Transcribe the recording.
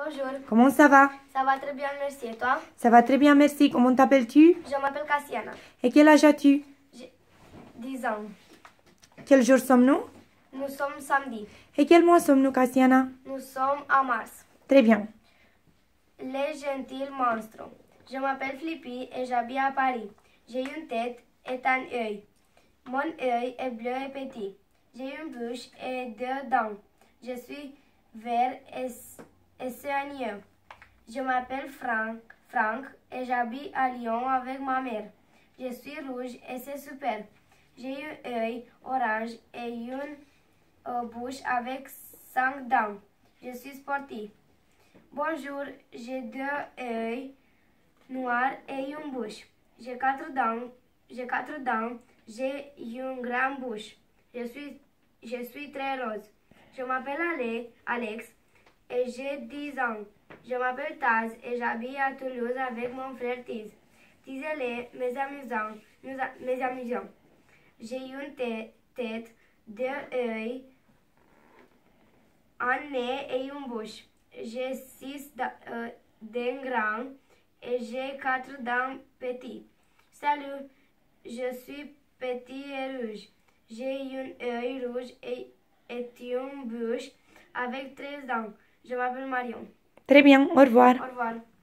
Bonjour. Comment ça va? Ça va très bien, merci. Et toi? Ça va très bien, merci. Comment t'appelles-tu? Je m'appelle Cassiana. Et quel âge as-tu? J'ai 10 ans. Quel jour sommes-nous? Nous sommes samedi. Et quel mois sommes-nous, Cassiana? Nous sommes en mars. Très bien. Les gentils monstres. Je m'appelle Flippy et j'habite à Paris. J'ai une tête et un œil. Mon œil est bleu et petit. J'ai une bouche et deux dents. Je suis vert et soigneux. Je m'appelle Franck et j'habite à Lyon avec ma mère. Je suis rouge et c'est super. J'ai un œil orange et une bouche avec 5 dents. Je suis sportif. Bonjour, j'ai deux œils noirs et une bouche. J'ai 4 dents. J'ai une grande bouche. Je suis très rose. Je m'appelle Alex et j'ai 10 ans. Je m'appelle Taz et j'habite à Toulouse avec mon frère Tiz. Tiz est mes amusants. J'ai une tête, deux yeux, un nez et une bouche. J'ai 6 dents grands et j'ai 4 dents petites. Salut, je suis petit et rouge. J'ai un œil rouge et une bouche avec 13 dents. Je m'appelle Marion. Très bien, au revoir. Au revoir.